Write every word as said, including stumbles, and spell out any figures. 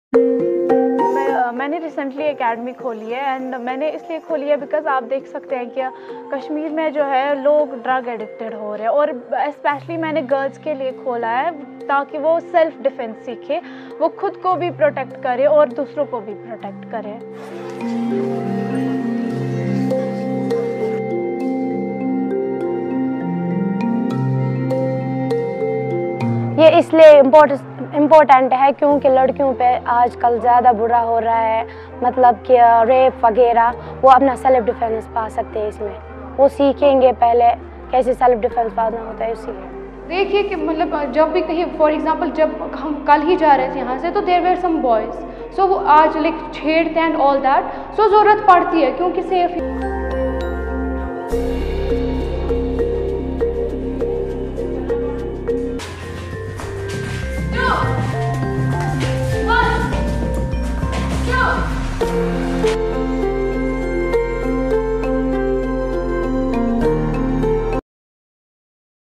मैं अ, मैंने recently academy खोली है एंड मैंने इसलिए खोली है बिकॉज़ आप देख सकते हैं कि कश्मीर में जो है लोग ड्रग एडिक्टेड हो रहे हैं और स्पेशली मैंने गर्ल्स के लिए खोला है ताकि वो सेल्फ डिफेंस सीखे, वो खुद को भी प्रोटेक्ट करे और दूसरों को भी प्रोटेक्ट करे। ये इसलिए इम्पोर्टेंट इम्पोर्टेंट है क्योंकि लड़कियों पे आजकल ज़्यादा बुरा हो रहा है, मतलब कि रेप वगैरह, वो अपना सेल्फ डिफेंस पा सकते हैं इसमें, वो सीखेंगे पहले कैसे सेल्फ डिफेंस पाना होता है। इसीलिए देखिए कि मतलब जब भी कहीं फॉर एग्जांपल जब हम कल ही जा रहे थे यहाँ से तो there were some boys, so वो आज लाइक छेड़ते हैं एंड ऑल दैट, सो ज़रूरत पड़ती है क्योंकि सेफ